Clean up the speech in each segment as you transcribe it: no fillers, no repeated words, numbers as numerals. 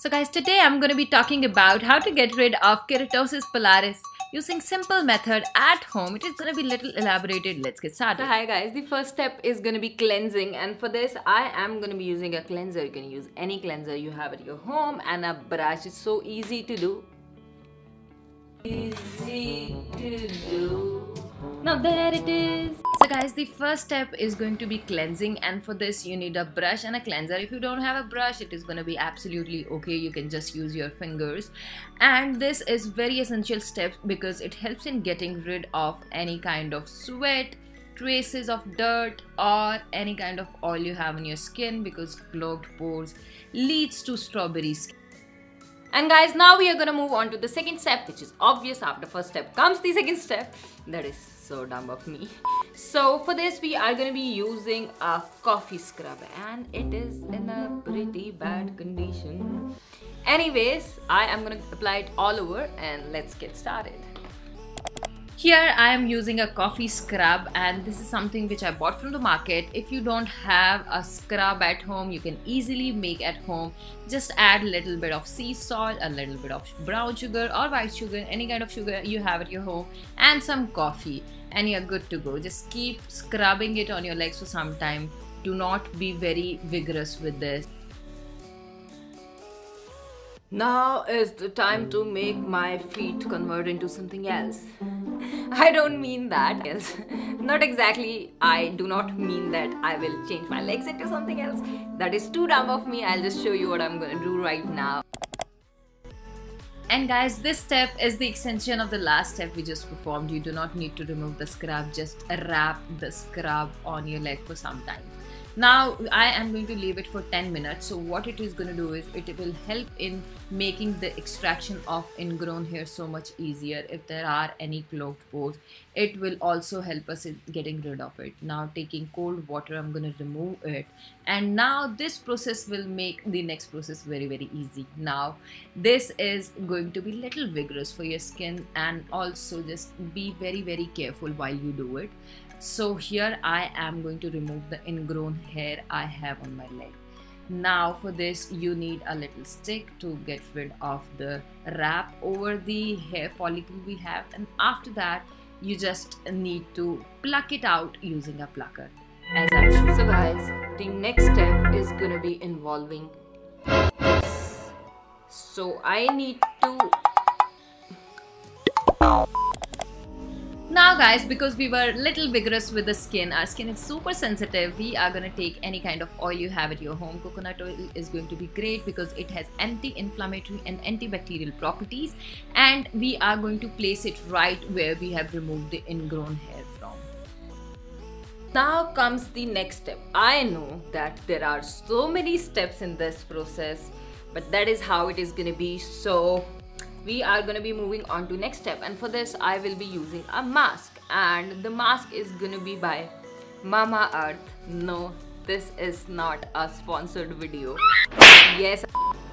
So guys, today I'm going to be talking about how to get rid of keratosis pilaris using simple method at home. It is going to be little elaborated. Let's get started. So hi guys, the first step is going to be cleansing, and for this I am going to be using a cleanser. You can use any cleanser you have at your home, and a brush. It's so easy to do. Now there it is. So guys, the first step is going to be cleansing, and for this you need a brush and a cleanser. If you don't have a brush, it is going to be absolutely okay. You can just use your fingers, and this is very essential step because it helps in getting rid of any kind of sweat, traces of dirt, or any kind of oil you have in your skin, because clogged pores leads to strawberry skin. And guys, now we are going to move on to the second step, which is obvious. After first step comes the second step. That is so dumb of me. So for this we are going to be using a coffee scrub, and it is in a pretty bad condition. Anyways, I am going to apply it all over, and let's get started. Here I am using a coffee scrub, and this is something which I bought from the market. If you don't have a scrub at home, you can easily make at home. Just add a little bit of sea salt, a little bit of brown sugar or white sugar, any kind of sugar you have at your home, and some coffee, and you're good to go. Just keep scrubbing it on your legs for some time. Do not be very vigorous with this. Now is the time to make my feet convert into something else. I don't mean that else. Not exactly. I do not mean that I will change my legs into something else. That is too dumb of me. I'll just show you what I'm gonna do right now. And guys, this step is the extension of the last step we just performed. You do not need to remove the scrub. Just wrap the scrub on your leg for some time. Now I am going to leave it for 10 minutes. So what it is going to do is it will help in making the extraction of ingrown hair so much easier. If there are any clogged pores, it will also help us in getting rid of it. Now taking cold water, I'm going to remove it, and now this process will make the next process very easy. Now this is going to be little vigorous for your skin, and also just be very careful while you do it. So here I am going to remove the ingrown hair I have on my leg. Now for this you need a little stick to get rid of the wrap over the hair follicle we have, and after that you just need to pluck it out using a plucker, as I'm sure. So guys, the next step is gonna be involving this. So I need to... Now guys, because we were little vigorous with the skin, our skin is super sensitive, we are going to take any kind of oil you have at your home. Coconut oil is going to be great because it has anti-inflammatory and antibacterial properties, and we are going to place it right where we have removed the ingrown hair from. Now comes the next step. I know that there are so many steps in this process, but that is how it is going to be. So we are going to be moving on to next step, and for this I will be using a mask, and the mask is going to be by Mamaearth. No, this is not a sponsored video. Yes.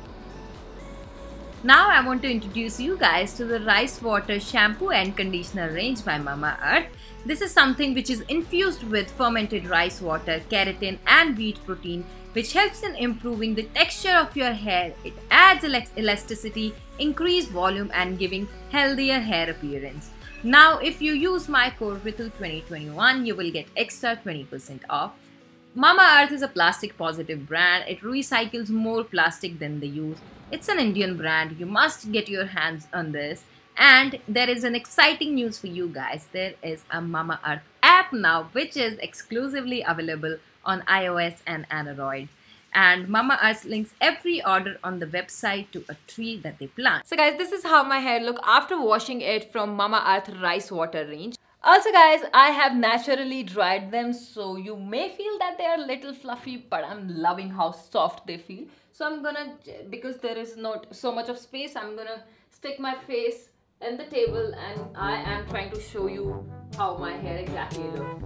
Now I want to introduce you guys to the rice water shampoo and conditioner range by Mamaearth. This is something which is infused with fermented rice water, keratin and wheat protein, which helps in improving the texture of your hair. It adds elasticity, increased volume, and giving healthier hair appearance. Now if you use my code Ritu2021, you will get extra 20% off. Mamaearth is a plastic positive brand. It recycles more plastic than they use. It's an Indian brand. You must get your hands on this. And there is an exciting news for you guys. There is a Mamaearth app now, which is exclusively available on iOS and Android. And Mamaearth links every order on the website to a tree that they plant. So guys, this is how my hair look after washing it from Mamaearth rice water range. Also guys, I have naturally dried them, so you may feel that they are a little fluffy, but I'm loving how soft they feel. So I'm gonna, because there is not so much of space, I'm gonna stick my face in the table, and I am trying to show you how my hair exactly looks.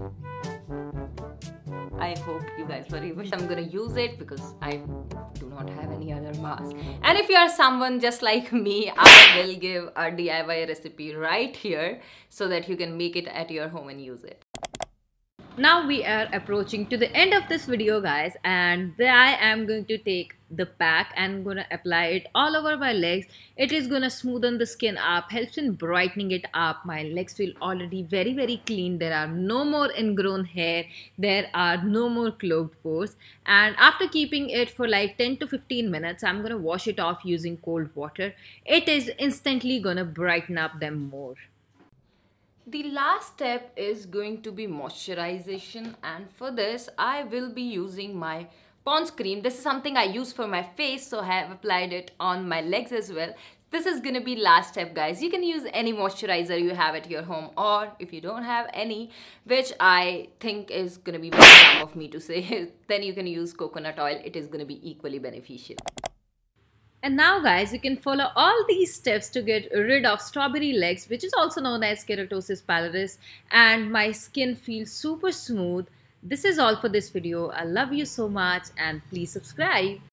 I hope you guys very much. I'm gonna use it because I do not have any other mask. And if you are someone just like me, I will give a DIY recipe right here so that you can make it at your home and use it. Now we are approaching to the end of this video guys, and I am going to take the pack and gonna apply it all over my legs. It is gonna smoothen the skin up, helps in brightening it up. My legs feel already very clean. There are no more ingrown hair, there are no more clogged pores. And after keeping it for like 10 to 15 minutes, I'm gonna wash it off using cold water. It is instantly gonna brighten up them more. The last step is going to be moisturization, and for this I will be using my Pond's cream. This is something I use for my face, so I have applied it on my legs as well. This is gonna be last step, guys. You can use any moisturizer you have at your home, or if you don't have any, which I think is gonna be very dumb of me to say, then you can use coconut oil. It is gonna be equally beneficial. And now guys, you can follow all these steps to get rid of strawberry legs, which is also known as keratosis pilaris, and my skin feels super smooth. This is all for this video. I love you so much and please subscribe.